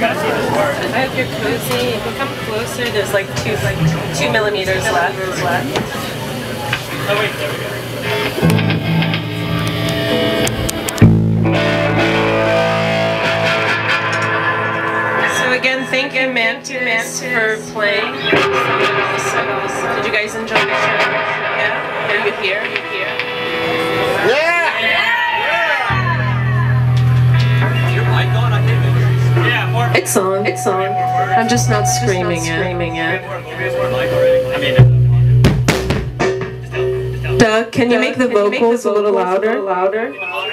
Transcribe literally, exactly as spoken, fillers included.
I hope you're cozy. If you come closer, there's like two, like two millimeters left. Oh wait, there we go. So again, thank you, Mantis, for playing. Did you guys enjoy the show? Yeah? Are you here? Are you here? Yeah! It's on. It's on. I'm just not screaming it. Screaming it. Doug, can you make the vocals a little louder? Louder.